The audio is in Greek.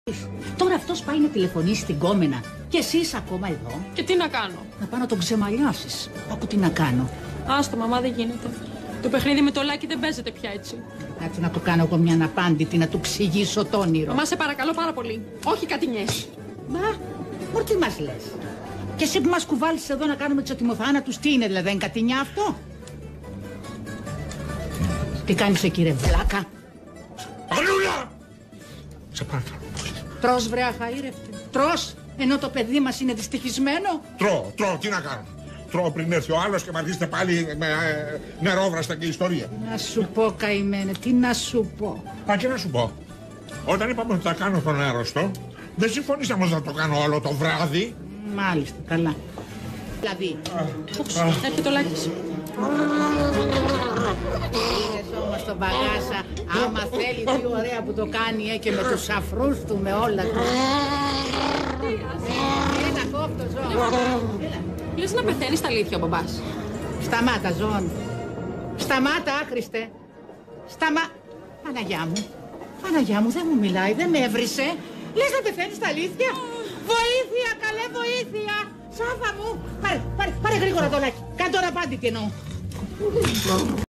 Τώρα αυτός πάει να τηλεφωνήσει στην κόμενα και εσύ είσαι ακόμα εδώ. Και τι να κάνω? Να πάω να τον ξεμαλιάσεις. Άκου τι να κάνω. Άστο, μαμά, δεν γίνεται. Το παιχνίδι με το Λάκη δεν παίζεται πια έτσι. Κάτσε να το κάνω εγώ μια αναπάντητη, να του εξηγήσω το όνειρο. Μαμά, σε παρακαλώ πάρα πολύ. Όχι κατηνιές. Μα τι μας λες? Και εσύ που μας κουβάλεις εδώ να κάνουμε τους ατιμοθάνατους, τι είναι δηλαδή, δεν κατηνιά αυτό? Τι κάνεις εκεί ρε βλάκα? Ανούλα! Σε παρακαλώ. Τρως βρε αχαήρευτε. Τρως, ενώ το παιδί μας είναι δυστυχισμένο. Τρώω, τι να κάνω. Τρώω πριν έρθει ο άλλος και μ' αρχίσετε πάλι με νερόβραστα και ιστορία. Να σου πω καημένε, τι να σου πω. Μα και να σου πω. Όταν είπαμε ότι θα κάνω τον άρρωστο, δεν συμφωνήσαμε να το κάνω όλο το βράδυ. Μάλιστα, καλά. Δηλαδή. Έρχεται ο Λάκης. Είδες όμως τον Παγάσα, άμα θέλει τι ωραία που το κάνει και με τους αφρούς του, με όλα του. Έλα κόφτω Ζώο. Λες να πεθαίνει στα αλήθεια ο μπαμπάς. Σταμάτα Ζώο. Σταμάτα άχρηστε. Παναγιά μου δεν μου μιλάει, δεν με έβρισε. Λες να πεθαίνει στα αλήθεια. Βοήθεια, καλέ βοήθεια. Σάφα μου. Πάρε γρήγορα το Λάκη. Κάντο αναπάντητη εννοώ.